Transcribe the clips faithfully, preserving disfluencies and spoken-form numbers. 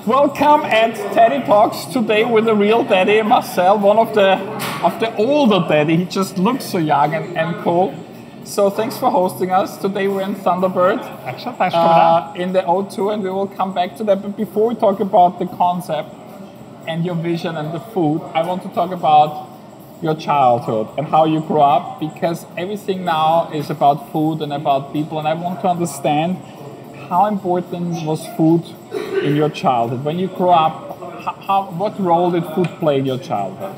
Welcome at Daddy Talks today with the real daddy, Marcel, one of the of the older daddy. He just looks so young and, and cool. So thanks for hosting us. Today we're in Thunderbird. Excellent, thanks for coming uh, in the O two, and we will come back to that. But before we talk about the concept and your vision and the food, I want to talk about your childhood and how you grew up, because everything now is about food and about people, and I want to understand how important was food in your childhood? When you grew up, how, how, what role did food play in your childhood?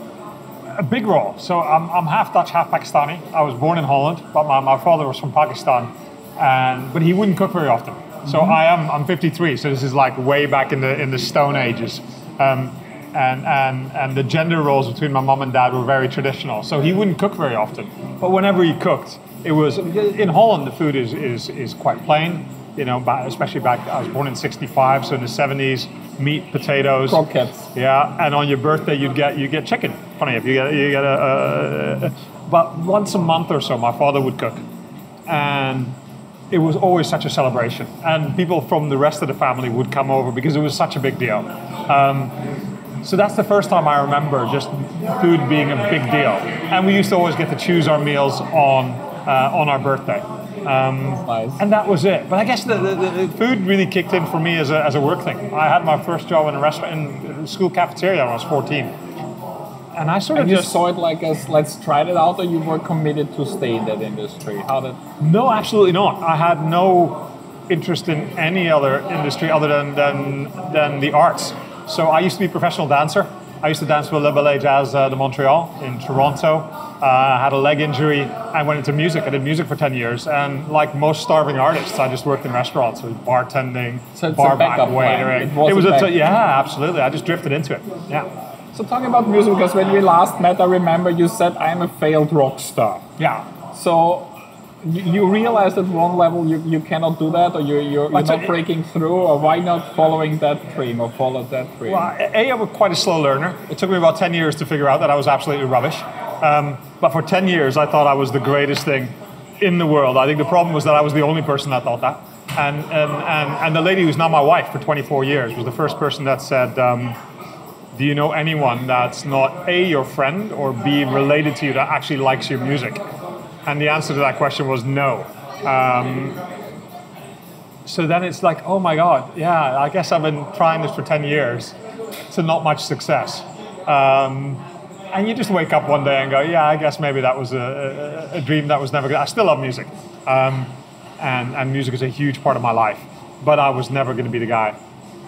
A big role. So I'm, I'm half Dutch, half Pakistani. I was born in Holland, but my, my father was from Pakistan, and but he wouldn't cook very often. So mm-hmm. I am I'm fifty-three. So this is like way back in the in the Stone Ages, um, and and and the gender roles between my mom and dad were very traditional. So he wouldn't cook very often, but whenever he cooked, it was in Holland. The food is is is quite plain. You know, especially back, I was born in sixty-five, so in the seventies, meat, potatoes. Croquettes. Yeah, and on your birthday, you'd get you get chicken. Funny, if you get, you get a, a, but once a month or so, my father would cook. And it was always such a celebration. And people from the rest of the family would come over because it was such a big deal. Um, so that's the first time I remember just food being a big deal. And we used to always get to choose our meals on, uh, on our birthday. Um, nice. And that was it. But I guess the, the, the food really kicked in for me as a, as a work thing. I had my first job in a restaurant, in the school cafeteria when I was fourteen. And I sort of and you just saw it like as let's try it out, or you were committed to stay in that industry? How did? No, absolutely not. I had no interest in any other industry other than, than, than the arts. So I used to be a professional dancer. I used to dance with Le Ballet Jazz uh, de Montreal in Toronto. Uh, I had a leg injury. I went into music. I did music for ten years. And like most starving artists, I just worked in restaurants, with bartending, so it's bar a backup back waitering. It was, it was a a t- yeah, absolutely. I just drifted into it. Yeah. So talking about music, because when we last met, I remember you said, I'm a failed rock star. Yeah. So you, you realized at one level you, you cannot do that, or you're, you're, you're not breaking through, or why not following that dream or follow that dream? Well, A, I was quite a slow learner. It took me about ten years to figure out that I was absolutely rubbish. Um, but for ten years, I thought I was the greatest thing in the world. I think the problem was that I was the only person that thought that. And, and, and, and the lady who's now my wife for twenty-four years was the first person that said, um, do you know anyone that's not A, your friend, or B, related to you that actually likes your music? And the answer to that question was no. Um, so then it's like, oh my God, yeah, I guess I've been trying this for ten years to not much success. Um, and you just wake up one day and go, yeah, I guess maybe that was a, a, a dream that was never going to, I still love music. Um, and, and music is a huge part of my life, but I was never going to be the guy.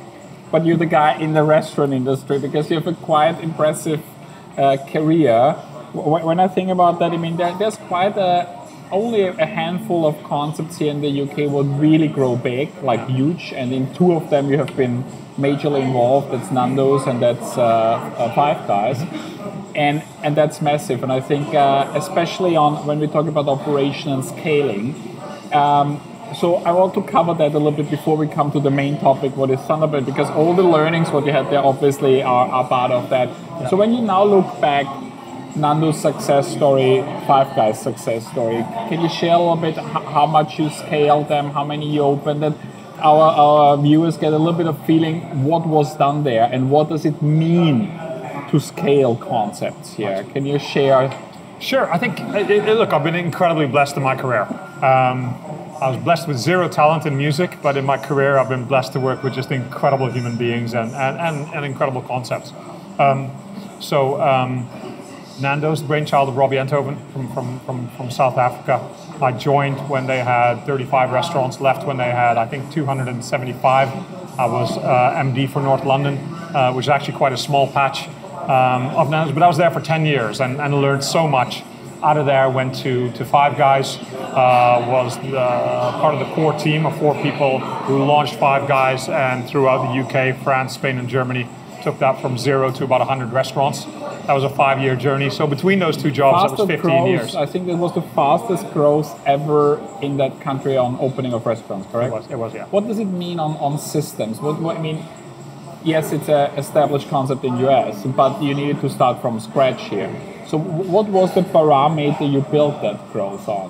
But you're the guy in the restaurant industry, because you have a quite impressive uh, career. When I think about that, I mean, there, there's quite a, only a handful of concepts here in the U K would really grow big, like huge, and in two of them you have been majorly involved. That's Nando's and that's uh, uh, Five Guys, and and that's massive. And I think uh, especially on when we talk about operation and scaling, um, so I want to cover that a little bit before we come to the main topic, what is Thunderbird, because all the learnings what you had there obviously are, are part of that. Yeah. So when you now look back, Nando's success story, Five Guys success story, can you share a little bit how much you scaled them, how many you opened, that our, our viewers get a little bit of feeling what was done there and what does it mean to scale concepts here? Can you share? Sure, I think, it, it, look, I've been incredibly blessed in my career. Um, I was blessed with zero talent in music, but in my career I've been blessed to work with just incredible human beings and, and, and, and incredible concepts. Um, so um, Nando's, the brainchild of Robbie Enthoven from, from, from, from South Africa. I joined when they had thirty-five restaurants, left when they had, I think, two hundred seventy-five. I was uh, M D for North London, uh, which is actually quite a small patch um, of Nando's, but I was there for ten years and, and learned so much. Out of there, went to, to Five Guys, uh, was the, part of the core team of four people who launched Five Guys, and throughout the U K, France, Spain, and Germany, took that from zero to about one hundred restaurants. That was a five-year journey. So between those two jobs, Fastest that was fifteen growth, years. I think that was the fastest growth ever in that country on opening of restaurants, correct? It was, it was yeah. What does it mean on, on systems? What, what I mean, yes, it's an established concept in U S, but you needed to start from scratch here. So what was the parameter you built that growth on?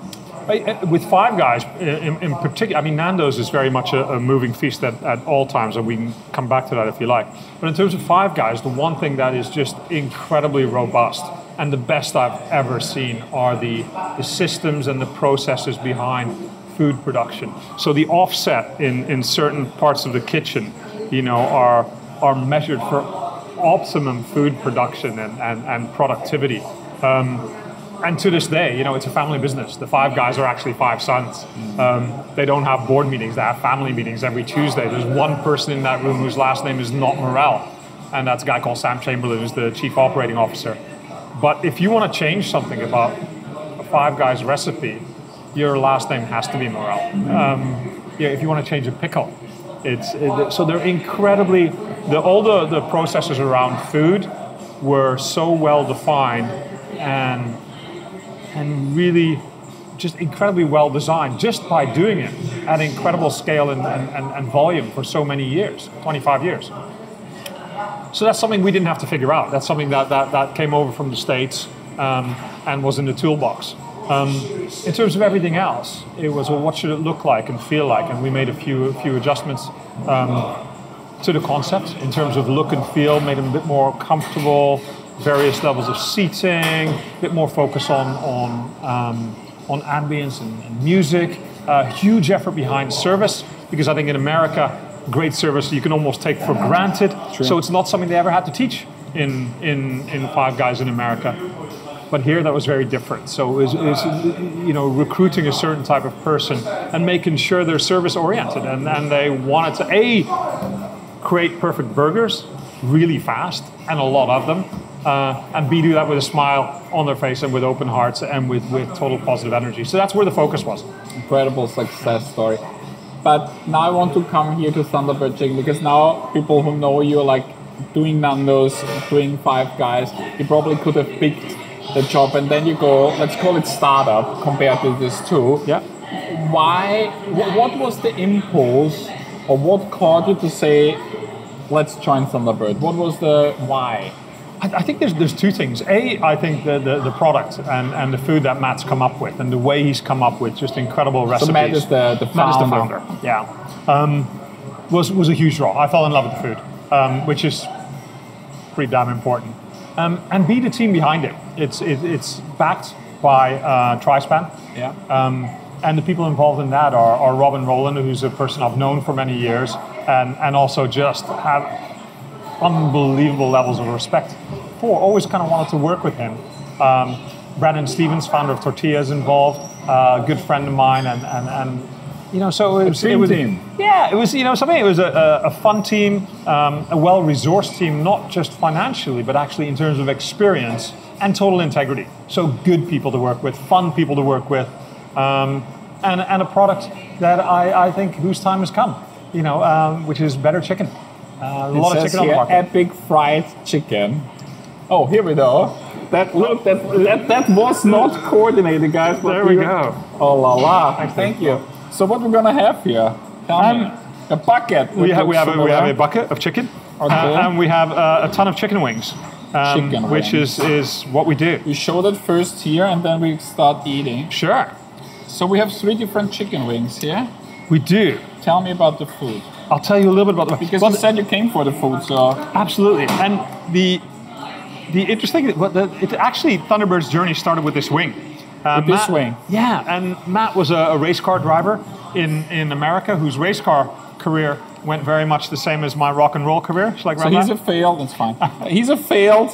With Five Guys in, in particular, I mean, Nando's is very much a, a moving feast at, at all times, and we can come back to that if you like. But in terms of Five Guys, the one thing that is just incredibly robust and the best I've ever seen are the, the systems and the processes behind food production. So the offset in, in certain parts of the kitchen, you know, are, are measured for optimum food production and, and, and productivity. Um, And to this day, you know, it's a family business. The Five Guys are actually five sons. Um, they don't have board meetings. They have family meetings every Tuesday. There's one person in that room whose last name is not Morel, and that's a guy called Sam Chamberlain, who's the chief operating officer. But if you want to change something about a Five Guys recipe, your last name has to be Morel. Um, yeah, if you want to change a pickle, it's it, so they're incredibly. The, all the, the processes around food were so well defined and. and really just incredibly well designed just by doing it at incredible scale and, and, and volume for so many years, twenty-five years. So that's something we didn't have to figure out. That's something that, that, that came over from the States um, and was in the toolbox. Um, in terms of everything else, it was, well, what should it look like and feel like? And we made a few, a few adjustments um, to the concept in terms of look and feel, made them a bit more comfortable, various levels of seating, a bit more focus on on um, on ambience and, and music. Uh, huge effort behind service, because I think in America, great service you can almost take for granted. True. So it's not something they ever had to teach in in in Five Guys in America. But here that was very different. So it was, it was you know, recruiting a certain type of person and making sure they're service oriented, and, and they wanted to A, create perfect burgers really fast, and a lot of them. Uh, and B, do that with a smile on their face and with open hearts and with, with total positive energy. So that's where the focus was. Incredible success story. But now I want to come here to Thunderbird Chicken, because now people who know you are like doing Nando's, doing Five Guys, you probably could have picked the job and then you go, let's call it startup compared to this too. Yeah. Why, what was the impulse, or what caused you to say, let's join Thunderbird? What was the why? I think there's there's two things. A, I think the, the, the product and, and the food that Matt's come up with, and the way he's come up with just incredible recipes. So Matt is the, the founder. Matt is the founder, yeah. Um, was was a huge draw. I fell in love with the food, um, which is pretty damn important. Um, and B, the team behind it. It's it, it's backed by uh, Trispan. Yeah. Um, and the people involved in that are, are Robin Rowland, who's a person I've known for many years, and, and also just have unbelievable levels of respect for. Always kind of wanted to work with him. Um, Brandon Stevens, founder of Tortilla, is involved. A uh, good friend of mine, and and, and you know, so it was, a it was team. Yeah, it was you know something. It was a, a fun team, um, a well-resourced team, not just financially, but actually in terms of experience and total integrity. So good people to work with, fun people to work with, um, and and a product that I, I think whose time has come. You know, um, which is better chicken. Uh, a it lot of chicken on the market. Epic fried chicken. Oh, here we go. That look, that that, that was not coordinated, guys. But there we, we go. Oh la la! Thank, Thank you. So what we're gonna have here? Tell um, me. A bucket. We have we have a, we have a bucket of chicken, okay. uh, and we have uh, a ton of chicken wings, um, chicken which wings. is is what we do. We show that first here, and then we start eating. Sure. So we have three different chicken wings here. We do. Tell me about the food. I'll tell you a little bit about the because well, you said you came for the food, so absolutely. And the the interesting, what the it actually Thunderbird's journey started with this wing. Uh, with Matt, this wing. Yeah, and Matt was a, a race car driver in in America whose race car career went very much the same as my rock and roll career. Like so he's that? a failed. That's fine. he's a failed,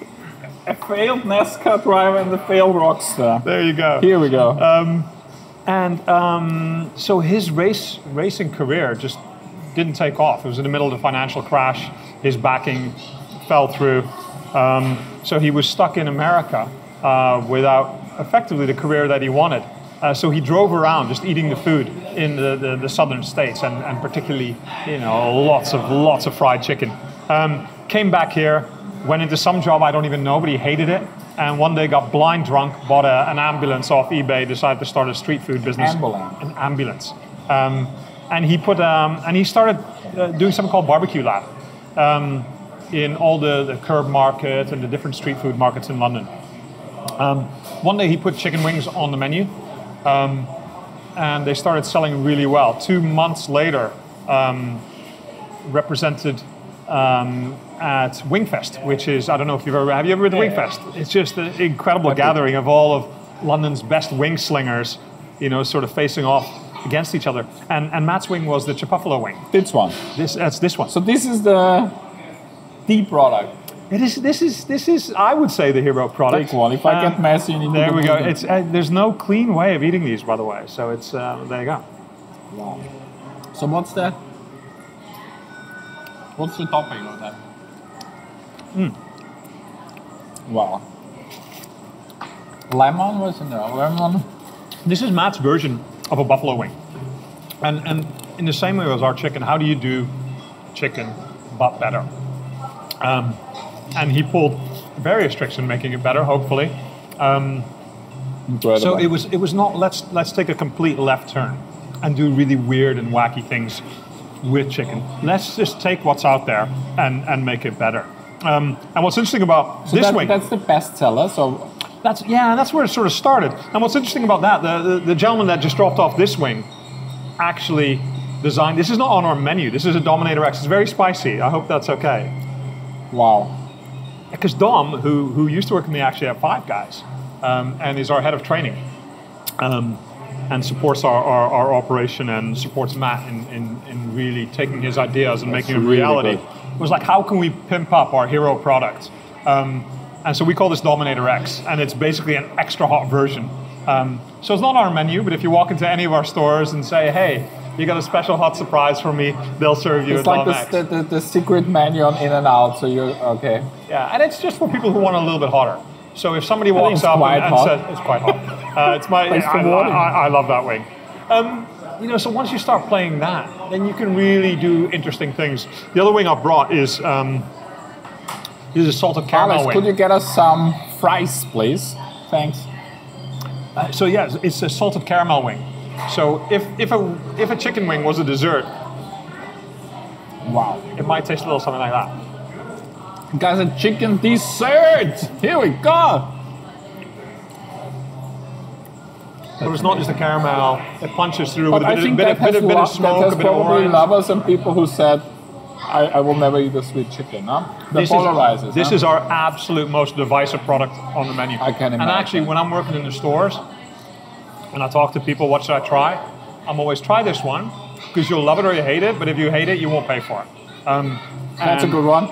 a failed NASCAR driver and a failed rock star. There you go. Here we go. Um, and um, so his race racing career just didn't take off. It was in the middle of the financial crash. His backing fell through. Um, so he was stuck in America uh, without effectively the career that he wanted. Uh, so he drove around just eating the food in the, the, the southern states, and, and particularly, you know, lots of lots of fried chicken. Um, came back here, went into some job I don't even know, but he hated it. And one day got blind drunk, bought a, an ambulance off eBay, decided to start a street food business. Ambulance. An ambulance. Um, and he put um, and he started uh, doing something called Barbecue Lab um, in all the, the curb market and the different street food markets in London. Um, one day he put chicken wings on the menu, Um, and they started selling really well. Two months later, um, represented um, at Wingfest, which is, I don't know if you've ever, have you ever been to Yeah, Wingfest? It's just an incredible gathering of all of London's best wing slingers, you know, sort of facing off against each other. And, and Matt's wing was the Chipuffalo wing. This one. This, that's this one. So this is the D product. It is. This is. This is. I would say the hero product. Big one. If I Um, get messy, you need There to we do go. it. It's. Uh, there's no clean way of eating these, by the way. So it's. Uh, there you go. Wow. So what's that? What's the topping of that? Mm. Wow. Lemon was in there. Lemon. This is Matt's version of a buffalo wing, and and in the same way as our chicken, how do you do chicken but better? Um, and he pulled various tricks in making it better, hopefully. Um, Incredible. so it was it was not let's let's take a complete left turn and do really weird and wacky things with chicken. Let's just take what's out there and, and make it better. Um, and what's interesting about So this that, wing, that's the best seller. So that's yeah, that's where it sort of started. And what's interesting about that, the, the, the gentleman that just dropped off this wing actually designed, this is not on our menu, this is a Dominator X. It's very spicy. I hope that's okay. wow. Because Dom, who, who used to work with me actually at Five Guys, um, and is our head of training, um, and supports our, our, our operation and supports Matt in, in, in really taking his ideas and That's making them really reality. good. Was like, how can we pimp up our hero product? Um, and so we call this Dominator X, and it's basically an extra hot version. Um, so it's not on our menu, but if you walk into any of our stores and say, hey, you got a special hot surprise for me, they'll serve you It's a like Dom the, X. the, the, the secret menu on In and Out. So you're okay. Yeah, and it's just for people who want a little bit hotter. So if somebody think walks it's up quite and, and hot. says, it's quite hot. Uh, it's my, Thanks I, for I, warning. I, I love that wing. Um, you know, so once you start playing that, then you can really do interesting things. The other wing I've brought is, um, this is a salted caramel Alex, wing. could you get us some fries, please? Thanks. Uh, so yeah, it's- it's a salted caramel wing. So if, if, a, if a chicken wing was a dessert, Wow. it might taste a little something like that. Guys, a chicken dessert. Here we go. But it's not just the caramel, it punches through with But a I bit, think bit, that of- has, bit, of- bit lo- of that smoke, has a bit of probably orange. lovers and people who said, I, I will never eat a sweet chicken. Huh? That This polarizes. is, this huh? is our absolute most divisive product on the menu. I can And imagine. actually, when I'm working in the stores and I talk to people, what should I try? I'm always try this one because you'll love it or you hate it. But if you hate it, you won't pay for it. Um, That's a and- good one.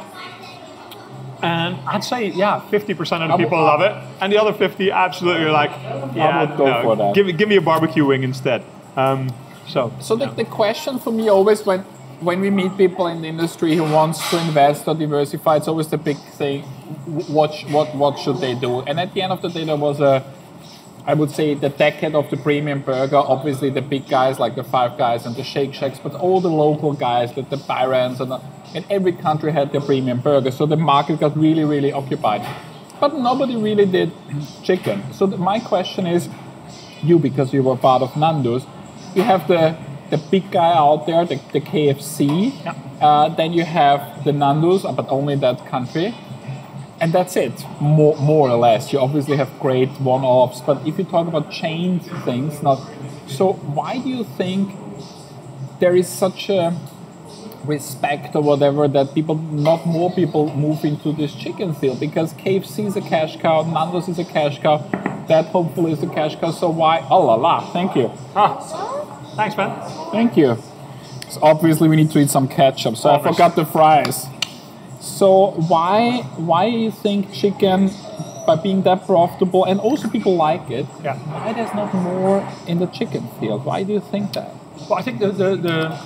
And I'd say, yeah, fifty percent of the I would- people love it, and the other fifty absolutely are like, yeah, would go no, for that. Give, me- give me a barbecue wing instead. Um, so, So the, the question for me always when when we meet people in the industry who wants to invest or diversify, it's always the big thing. wh- What sh- what what should they do? And at the end of the day, there was a, I would say, the decade of the premium burger. Obviously, the big guys like the Five Guys and the Shake Shacks, but all the local guys, the, the Byrons, and, the, and every country had their premium burger. So the market got really really occupied, but nobody really did chicken. So the, my question is, you because you were part of Nando's, you have the the big guy out there, the, the K F C. Yeah. Uh, then you have the Nando's, but only that country. And that's it, more, more or less. You obviously have great one-offs, but if you talk about chain things, not. So why do you think there is such a respect or whatever that people, not more people move into this chicken field? Because K F C is a cash cow, Nando's is a cash cow, that hopefully is a cash cow. So why? Oh la la! Thank you, ah, thanks, man. thank you. So obviously we need to eat some ketchup. So I Obvious. forgot the fries. So why why do you think chicken, by being that profitable and also people like it, Yeah. why there's not more in the chicken field? Why do you think that? Well, I think the, the, the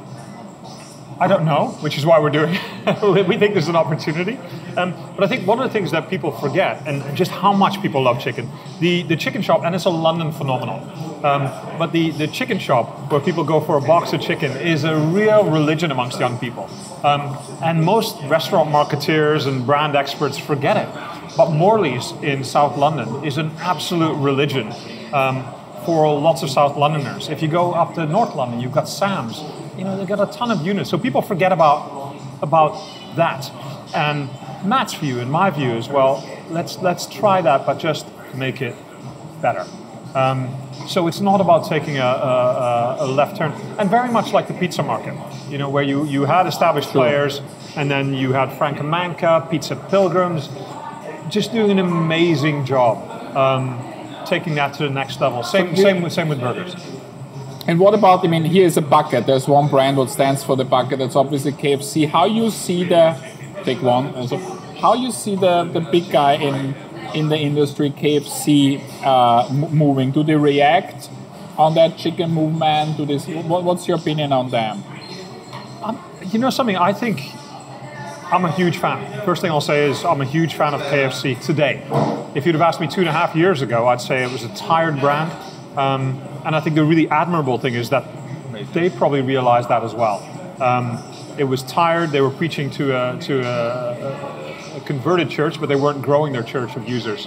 I don't know, which is why we're doing it. We think there's an opportunity. Um, but I think one of the things that people forget, and just how much people love chicken, the, the chicken shop, and it's a London phenomenon, um, but the, the chicken shop where people go for a box of chicken is a real religion amongst young people. Um, and most restaurant marketeers and brand experts forget it. But Morley's in South London is an absolute religion. Um, for lots of South Londoners. If you go up to North London, you've got Sam's. You know, they've got a ton of units. So people forget about about that. And Matt's view and my view is, well, let's let's try that, but just make it better. Um, So it's not about taking a, a, a left turn, and very much like the pizza market, you know, where you, you had established Sure. players, and then you had Frank and Manca, Pizza Pilgrims, just doing an amazing job, um, taking that to the next level. Same, So same with same with burgers. And what about, I mean, here's a bucket. There's one brand that stands for the bucket. That's obviously K F C. How you see the, take one, also, how you see the, the big guy in in the industry, K F C, uh, m- moving? Do they react on that chicken movement? Do this? What, what's your opinion on them? Um, you know something, I think I'm a huge fan. First thing I'll say is I'm a huge fan of K F C today. If you'd have asked me two and a half years ago, I'd say it was a tired brand. Um, and I think the really admirable thing is that they probably realized that as well. Um, it was tired. They were preaching to a, to a, a converted church, but they weren't growing their church of users.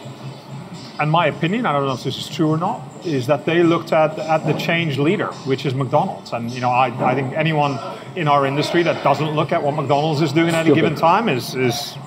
And my opinion, I don't know if this is true or not, is that they looked at, at the change leader, which is McDonald's. And you know, I, I think anyone in our industry that doesn't look at what McDonald's is doing at any given time is is,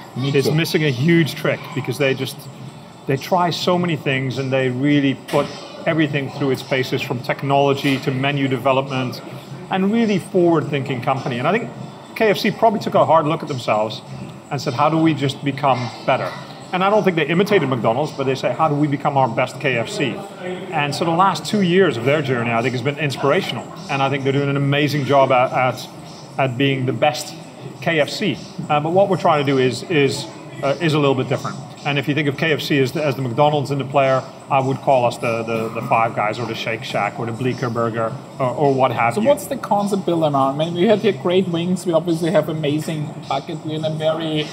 is missing a huge trick, because they just they try so many things and they really put everything through its paces, from technology to menu development, and really forward-thinking company. And I think K F C probably took a hard look at themselves and said, how do we just become better? And I don't think they imitated McDonald's, but they say, how do we become our best K F C? And so the last two years of their journey, I think, has been inspirational. And I think they're doing an amazing job at at, at being the best K F C. Uh, but what we're trying to do is is uh, is a little bit different. And if you think of K F C as the, as the McDonald's in the player, I would call us the, the, the Five Guys or the Shake Shack or the Bleecker Burger or, or what have So you. what's the concept built around? I mean, we have here great wings. We obviously have amazing bucket. We're in a very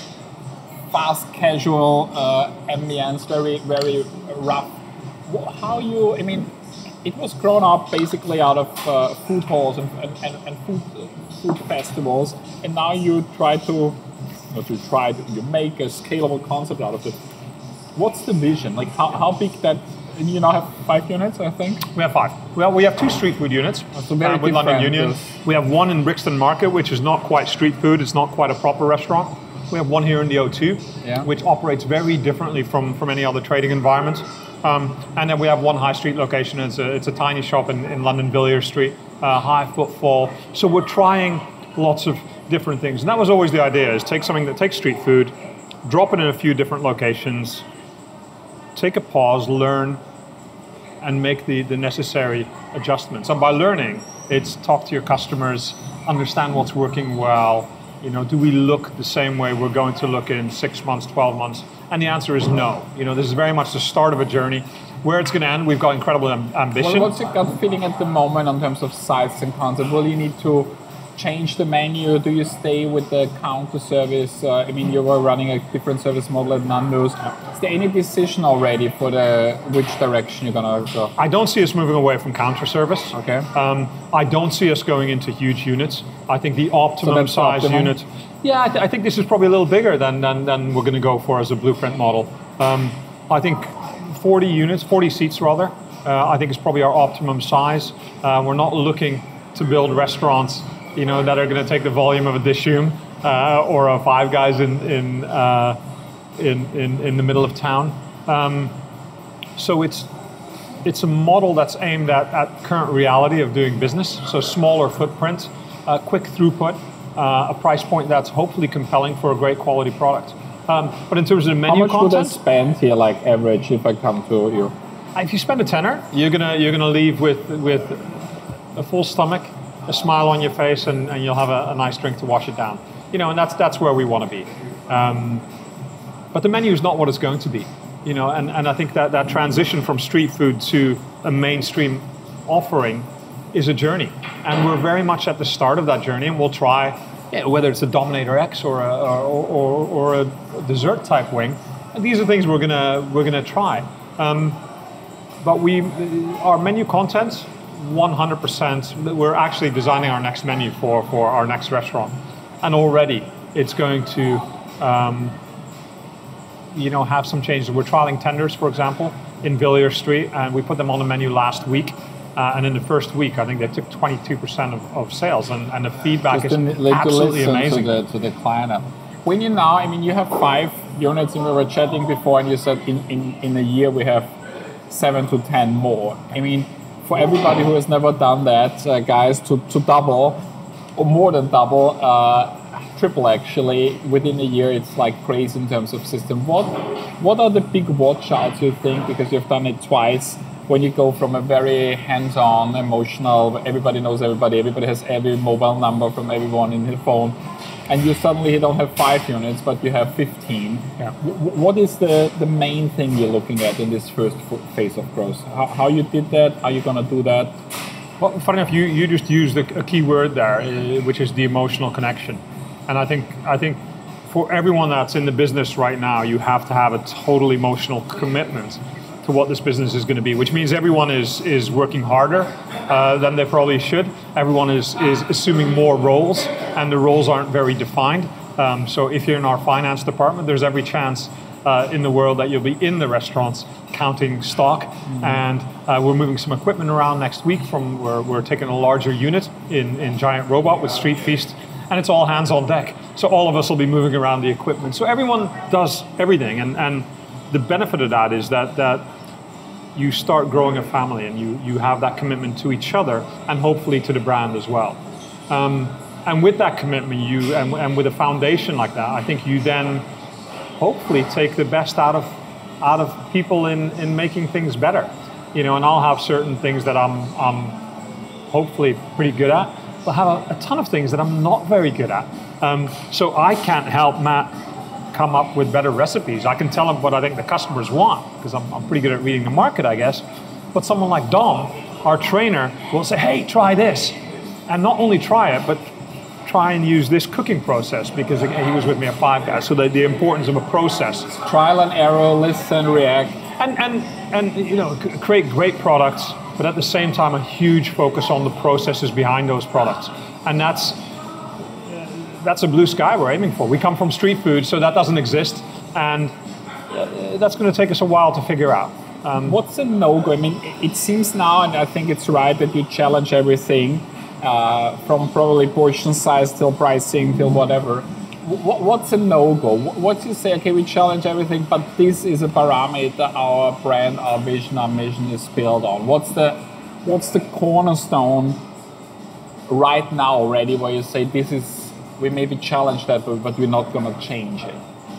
fast, casual uh, ambience, very, very rough. Wh- How you, I mean, it was grown up basically out of uh, food halls and, and, and, and food, food festivals, and now you try to, not you try, to, you make a scalable concept out of it. What's the vision? Like, how, how big that, you now have five units, I think? We have five. Well, we have two street food units So very uh, with London different, Union. yes. We have one in Brixton Market, which is not quite street food. It's not quite a proper restaurant. We have one here in the O two, Yeah. which operates very differently from, from any other trading environment. Um, and then we have one high street location. It's a, it's a tiny shop in, in London Villiers Street, uh, high footfall. So we're trying lots of different things. And that was always the idea, is take something that takes street food, drop it in a few different locations, take a pause, learn, and make the, the necessary adjustments. And by learning, it's talk to your customers, understand what's working well. You know, do we look the same way we're going to look in six months, twelve months? And the answer is no. You know, this is very much the start of a journey. Where it's going to end, we've got incredible am- ambition. Well, what's your gut feeling at the moment in terms of size and concept? Will you need to change the menu? Do you stay with the counter service? Uh, I mean, you were running a different service model at Nando's. Is there any decision already for the which direction you're going to go? I don't see us moving away from counter service. Okay. Um, I don't see us going into huge units. I think the optimum that's size optimum? unit. Yeah, I, th- I think this is probably a little bigger than than, than we're going to go for as a blueprint model. Um, I think forty units, forty seats rather. Uh, I think is probably our optimum size. Uh, we're not looking to build restaurants, you know, that are going to take the volume of a Dishoom uh, or a Five Guys in in, uh, in in in the middle of town. Um, so it's it's a model that's aimed at, at current reality of doing business. So smaller footprint, uh, quick throughput, uh, a price point that's hopefully compelling for a great quality product. Um, but in terms of the How menu much would I content, spend here, like average, if I come to you? if you spend a tenner, you're gonna you're gonna leave with with a full stomach, a smile on your face, and, and you'll have a, a nice drink to wash it down. You know, and that's that's where we want to be. Um, but the menu is not what it's going to be. You know, and, and I think that that transition from street food to a mainstream offering is a journey, and we're very much at the start of that journey, and we'll try, yeah, whether it's a Dominator X or a or, or, or a dessert type wing. These are things we're gonna we're gonna try. Um, but we our menu content, one hundred percent. We're actually designing our next menu for, for our next restaurant, and already it's going to, um, you know, have some changes. We're trialing tenders, for example, in Villiers Street, and we put them on the menu last week. Uh, and in the first week, I think they took twenty-two percent of, of sales, and, and the feedback Just is to, like, to absolutely listen amazing. To the, to the client. When you now, I mean, you have five units, and we were chatting before, and you said in, in, in a year we have seven to ten more. I mean, for everybody who has never done that, uh, guys, to, to double, or more than double, uh, triple actually, within a year, it's like crazy in terms of system. What, what are the big watch outs you think, because you've done it twice, when you go from a very hands-on, emotional, everybody knows everybody, everybody has every mobile number from everyone in the phone, and you suddenly don't have five units, but you have fifteen. Yeah. W- what is the, the main thing you're looking at in this first f- phase of growth? How, how you did that? How you gonna do that? Well, funny enough, you, you just used a, a key word there, uh, which is the emotional connection. And I think I think for everyone that's in the business right now, you have to have a total emotional commitment to what this business is going to be, which means everyone is is working harder uh, than they probably should. Everyone is is assuming more roles, and the roles aren't very defined. Um, so if you're in our finance department, there's every chance uh, in the world that you'll be in the restaurants counting stock. Mm-hmm. And uh, we're moving some equipment around next week. From we're, we're taking a larger unit in, in Giant Robot with Street Feast, and it's all hands on deck. So all of us will be moving around the equipment. So everyone does everything, and and the benefit of that is that that you start growing a family, and you you have that commitment to each other, and hopefully to the brand as well. Um, and with that commitment, you and, and with a foundation like that, I think you then hopefully take the best out of out of people in, in making things better. You know, and I'll have certain things that I'm I'm hopefully pretty good at, but have a, a ton of things that I'm not very good at. Um, so I can't help Matt come up with better recipes. I can tell him what I think the customers want, because I'm, I'm pretty good at reading the market, I guess. But someone like Dom, our trainer, will say, hey, try this. And not only try it, but try and use this cooking process, because he was with me at Five Guys. So the, the importance of a process. Trial and error, listen, react. And, and, and you know, create great products, but at the same time, a huge focus on the processes behind those products. And that's that's a blue sky we're aiming for. We come from street food, so that doesn't exist, and that's going to take us a while to figure out. Um, What's a no-go? I mean, it seems now, and I think it's right, that you challenge everything, uh, from probably portion size till pricing till whatever. W- what's a no-go? What you say, okay, we challenge everything, but this is a parameter our brand, our vision, our mission is built on. What's the, what's the cornerstone right now already where you say this is, we maybe challenge that, but we're not going to change it?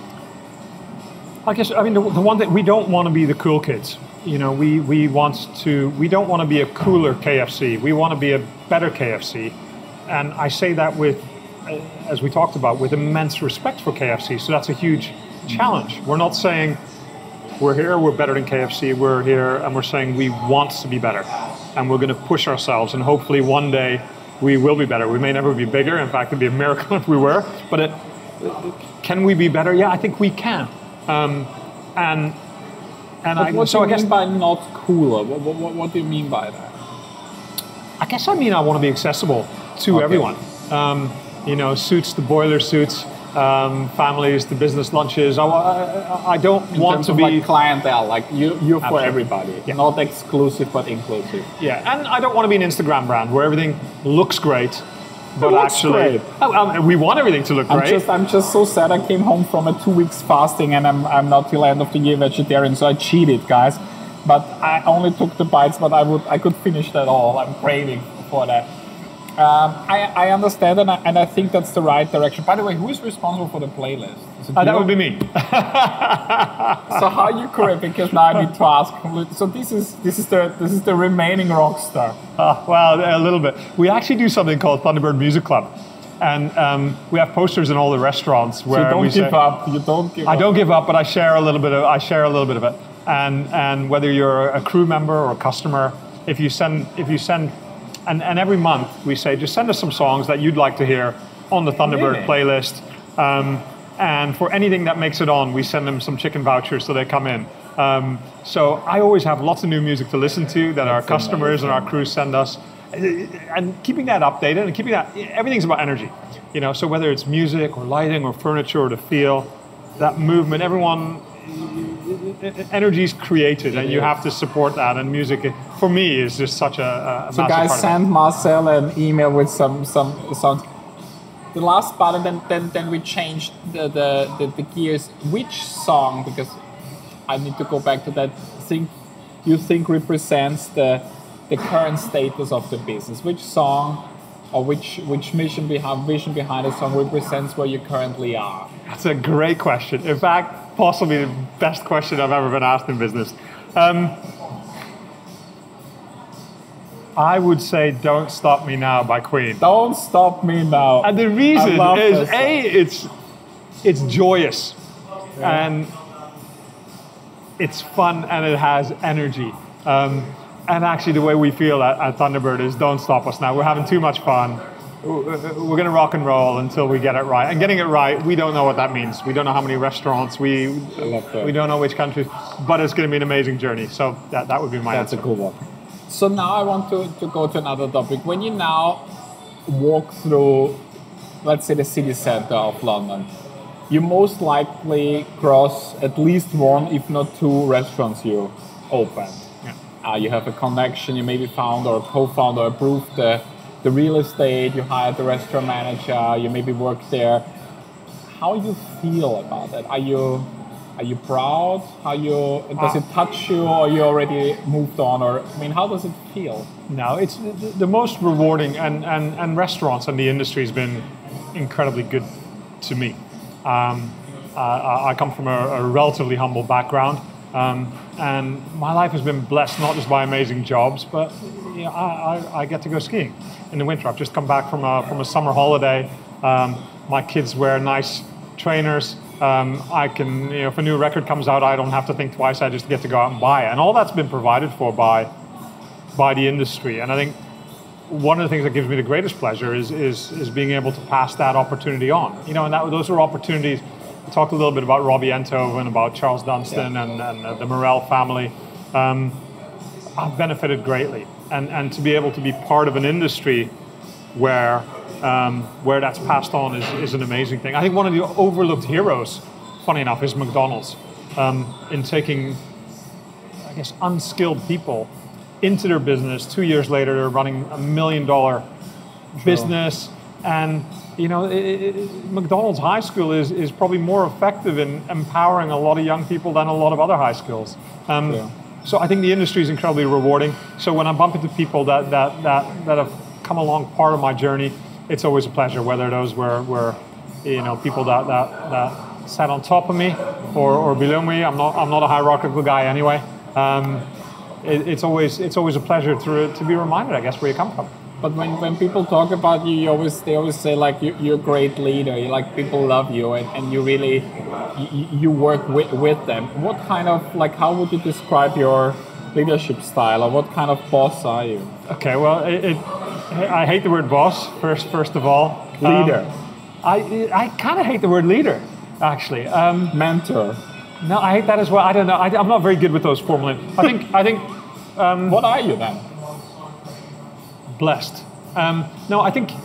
I guess, I mean, the, the one that we don't want to be the cool kids. You know, we, we want to, we don't want to be a cooler K F C. We want to be a better K F C. And I say that with, as we talked about, with immense respect for K F C. So that's a huge challenge. We're not saying we're here, we're better than K F C, we're here, and we're saying we want to be better. And we're going to push ourselves, and hopefully one day we will be better. We may never be bigger. In fact, it'd be a miracle if we were. But it, can we be better? Yeah, I think we can. Um, and and but I, what so do you I guess mean by not cooler? What, what, what do you mean by that? I guess I mean I want to be accessible to okay. everyone. Um, you know, suits the boiler suits, um, families, the business lunches. I, I, I don't In want terms to of be like clientele, like you, you're for Absolutely. everybody, Yeah. not exclusive but inclusive. Yeah, and I don't want to be an Instagram brand where everything looks great, but It looks actually, great. Oh, um, we want everything to look I'm great. just, I'm just so sad. I came home from a two weeks fasting, and I'm, I'm not till end of the year vegetarian, so I cheated, guys. But I only took the bites, but I would, I could finish that all. I'm craving for that. Um, I, I understand, and I, and I think that's the right direction. By the way, who is responsible for the playlist? Is it Uh, that you? would be me. So how you correct? Because now I need to ask. So this is this is the this is the remaining rock star. Uh, well, a little bit. We actually do something called Thunderbird Music Club, and um, we have posters in all the restaurants where So you don't we give say, up. You don't give I up. don't give up, but I share a little bit of I share a little bit of it. And and whether you're a crew member or a customer, if you send if you send, and, and every month we say just send us some songs that you'd like to hear on the Thunderbird Really? playlist. Um, and for anything that makes it on, we send them some chicken vouchers so they come in. Um, so I always have lots of new music to listen to that our That's customers amazing. and our crew send us. And keeping that updated and keeping that, everything's about energy. You know, so whether it's music or lighting or furniture or the feel, that movement, everyone, energy is created, and you have to support that. And music, for me, is just such a, a So massive guys, part send Marcel an email with some some songs. The last part, and then then, then we changed the, the, the, the gears. Which song? Because I need to go back to that thing. you think represents the the current status of the business? Which song or which which mission behind vision behind a song represents where you currently are? That's a great question. In fact, possibly the best question I've ever been asked in business. Um, I would say "Don't Stop Me Now" by Queen. Don't Stop Me Now. And the reason is, A, it's it's joyous, yeah. and it's fun, and it has energy. Um, and actually, the way we feel at, at Thunderbird is, don't stop us now. We're having too much fun. We're going to rock and roll until we get it right. And getting it right, we don't know what that means. We don't know how many restaurants, we we don't know which countries, but it's going to be an amazing journey. So that, that would be my That's answer. a cool one. So now I want to, to go to another topic. When you now walk through, let's say, the city center of London, you most likely cross at least one, if not two, restaurants you open. Yeah. Uh, you have a connection, you maybe found or co-found or approved the, the real estate, you hired the restaurant manager, you maybe work there. How you feel about that? Are you are you proud? How you does uh, it touch you, or you already moved on? Or I mean, how does it feel? No, it's the, the most rewarding, and, and, and restaurants and the industry has been incredibly good to me. Um, uh, I come from a, a relatively humble background, um, and my life has been blessed not just by amazing jobs, but you know, I, I, I get to go skiing in the winter. I've just come back from a, from a summer holiday. Um, my kids wear nice trainers. Um, I can, you know, if a new record comes out, I don't have to think twice. I just get to go out and buy it, and all that's been provided for by by the industry. And I think one of the things that gives me the greatest pleasure is is, is being able to pass that opportunity on. You know, and that, those are opportunities. We talked a little bit about Robbie Enthoven, about Charles Dunstan, yeah. and, and uh, the Morel family. Um, I've benefited greatly, and and to be able to be part of an industry where um, where that's passed on is, is an amazing thing. I think one of the overlooked heroes, funny enough, is McDonald's um, in taking, I guess, unskilled people into their business. Two years later, they're running a million dollar business, and you know, it, it, McDonald's high school is is probably more effective in empowering a lot of young people than a lot of other high schools. Um, yeah. So I think the industry is incredibly rewarding. So when I bump into people that that that that have come along part of my journey, it's always a pleasure. Whether those were were you know people that that that sat on top of me or or below me. I'm not I'm not a hierarchical guy anyway. Um, it, it's always it's always a pleasure to to be reminded, I guess, where you come from. But when, when people talk about you, you always they always say like you, you're a great leader. You, like people love you, and, and you really you, you work with, with them. What kind of like how would you describe your leadership style, or what kind of boss are you? Okay, well, it, it, I hate the word boss. First, first of all, leader. Um, I I kind of hate the word leader, actually. Um, Mentor. No, I hate that as well. I don't know. I, I'm not very good with those formulations. I think I think. Um, what are you then? Blessed. Um, no, I think,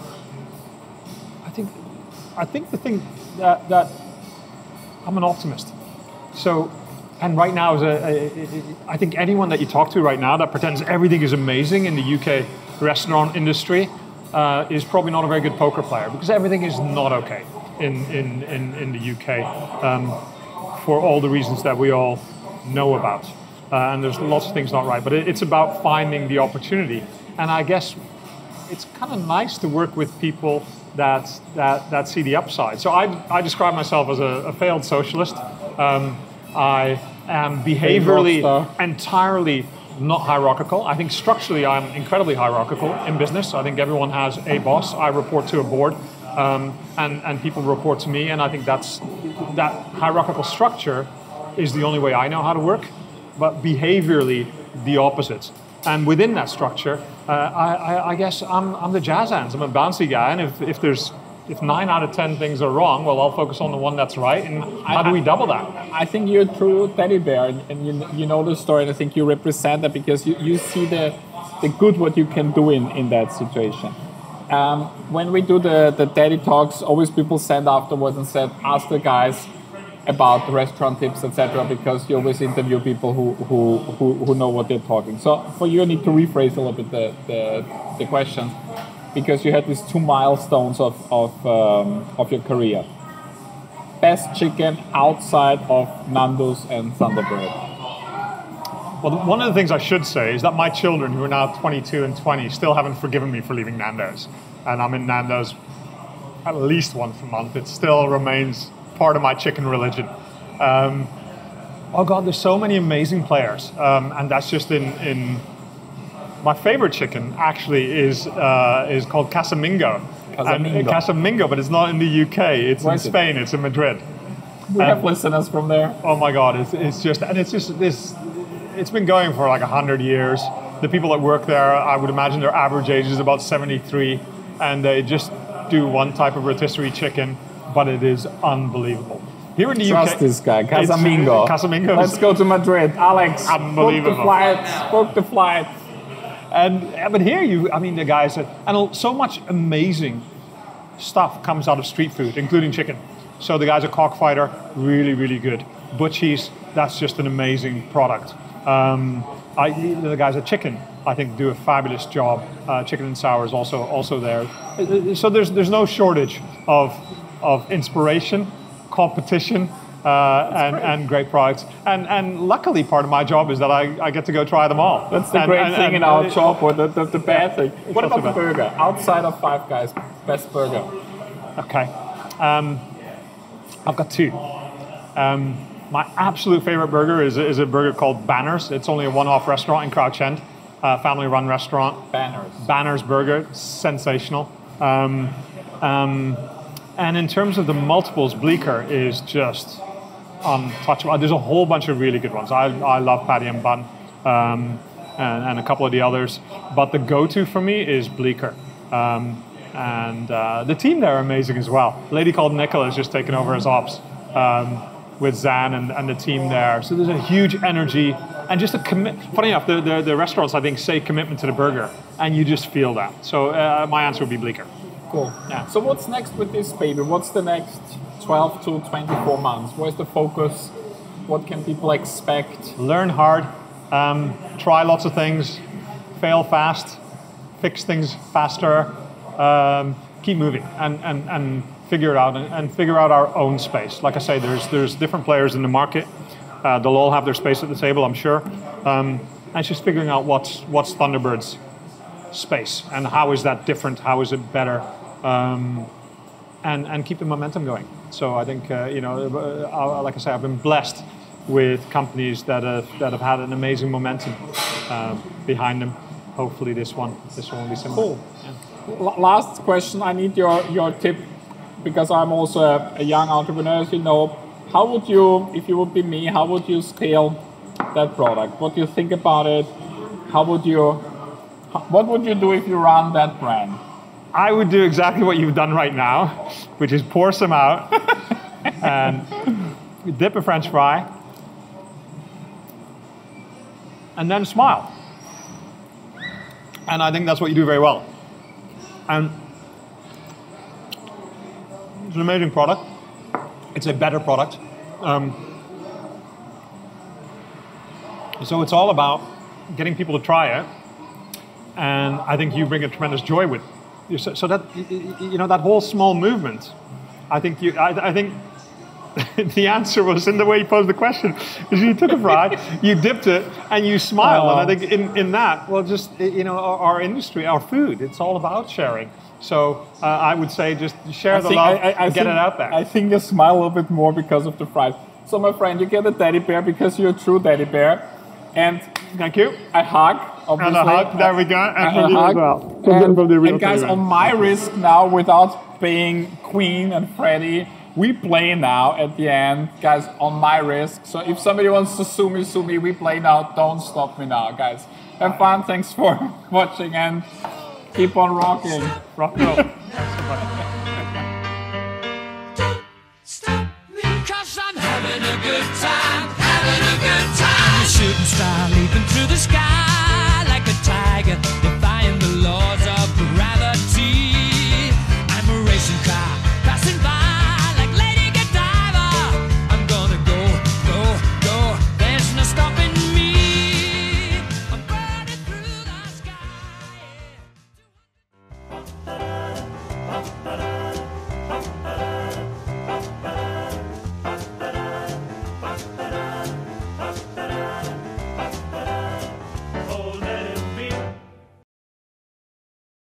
I think, I think the thing that, that I'm an optimist. So, and right now, is a, a, a, I think anyone that you talk to right now that pretends everything is amazing in the U K restaurant industry uh, is probably not a very good poker player, because everything is not okay in in in, in the U K um, for all the reasons that we all know about. Uh, and there's lots of things not right, but it, it's about finding the opportunity. And I guess it's kind of nice to work with people that that, that see the upside. So I, I describe myself as a, a failed socialist. Um, I am behaviorally entirely not hierarchical. I think structurally I'm incredibly hierarchical in business. I think everyone has a boss. I report to a board, um, and, and people report to me. And I think that's that hierarchical structure is the only way I know how to work. But behaviorally, the opposite. And within that structure, uh, I, I, I guess I'm, I'm the jazz hands. I'm a bouncy guy, and if, if there's if nine out of ten things are wrong, well, I'll focus on the one that's right. And how I, do we double that? I think you're a true teddy bear, and you you know the story, and I think you represent that because you, you see the the good what you can do in, in that situation. Um, when we do the the teddy talks, always people send afterwards and said, ask the guys about restaurant tips, et cetera, because you always interview people who, who, who, who know what they're talking. So for you, I need to rephrase a little bit the, the, the questions, because you had these two milestones of, of, um, of your career. Best chicken outside of Nando's and Thunderbird. Well, one of the things I should say is that my children, who are now twenty-two and twenty, still haven't forgiven me for leaving Nando's. And I'm in Nando's at least once a month. It still remains part of my chicken religion. Um, oh God, there's so many amazing players. Um, and that's just in, in my favorite chicken actually is uh, is called Casamingo. Casamingo. And, uh, Casamingo, but it's not in the U K. It's Where in is it? Spain. It's in Madrid. We Um, have listeners from there. Oh my God, it's, it's just, and it's just this, it's been going for like a hundred years. The people that work there, I would imagine their average age is about seventy-three, and they just do one type of rotisserie chicken, but it is unbelievable. Here in the Trust U K, this guy, it's- Casamingo. Casamingo. Let's go to Madrid. Alex, Unbelievable. book the flights, book the flights. And yeah, but here you, I mean, the guys, are, and so much amazing stuff comes out of street food, including chicken. So the guys at Cockfighter, really, really good. Butchies, that's just an amazing product. Um, I, the guys at Chicken, I think, do a fabulous job. Uh, chicken and Sour is also also there. So there's there's no shortage of of inspiration, competition, uh, and, great. and great products. And and luckily, part of my job is that I, I get to go try them all. That's the And- great and- thing and- in our and- job, or the, the, the bad thing. What It's not about the so bad. burger? Outside of Five Guys, best burger. Okay. Um, I've got two. Um, my absolute favorite burger is, is a burger called Banners. It's only a one-off restaurant in Crouch End, uh, family-run restaurant. Banners. Banners burger, sensational. Um, um, and in terms of the multiples, Bleecker is just untouchable. There's a whole bunch of really good ones. I, I love Patty and Bun, um, and, and a couple of the others. But the go-to for me is Bleecker. Um, and uh, the team there are amazing as well. A lady called Nicola has just taken over as ops um, with Zan and, and the team there. So there's a huge energy and just a commit. Funny enough, the, the, the restaurants, I think, say commitment to the burger, and you just feel that. So uh, my answer would be Bleecker. Cool. Yeah. So what's next with this baby? What's the next twelve to twenty-four months? Where's the focus? What can people expect? Learn hard, um, try lots of things, fail fast, fix things faster, um, keep moving, and, and, and figure it out, and, and figure out our own space. Like I say, there's there's different players in the market. Uh, they'll all have their space at the table, I'm sure. Um, and it's just figuring out what's what's Thunderbird's space, and how is that different? How is it better? Um, and and keep the momentum going. So I think uh, you know, uh, like I say, I've been blessed with companies that have that have had an amazing momentum uh, behind them. Hopefully, this one this one will be similar. Cool. L- last question. I need your your tip, because I'm also a, a young entrepreneur, as you know. How would you, if you would be me, how would you scale that product? What do you think about it? How would you? What would you do if you run that brand? I would do exactly what you've done right now, which is pour some out and dip a French fry, and then smile. And I think that's what you do very well. And it's an amazing product. It's a better product. Um, so it's all about getting people to try it. And I think you bring a tremendous joy with it. So, so that, you know, that whole small movement, I think you, I, I think the answer was in the way you posed the question. Is you took a fry, you dipped it, and you smiled. Oh. And I think in, in that, well, just, you know, our, our industry, our food, it's all about sharing. So uh, I would say just share I the think- love I- I- I and get think- it out there. I think you smile a little bit more because of the fries. So my friend, you get a teddy bear because you're a true teddy bear. And Thank you. I hug, obviously. And a hug, there we go. And And from a you as hug. well. And, From the real and guys, Teddy Bear. on my risk now, without being Queen and Freddie, we play now at the end, guys, on my risk. So if somebody wants to sue me, sue me, we play now. Don't stop me now, guys. Have fun. Thanks for watching and keep on rocking. Rock and roll.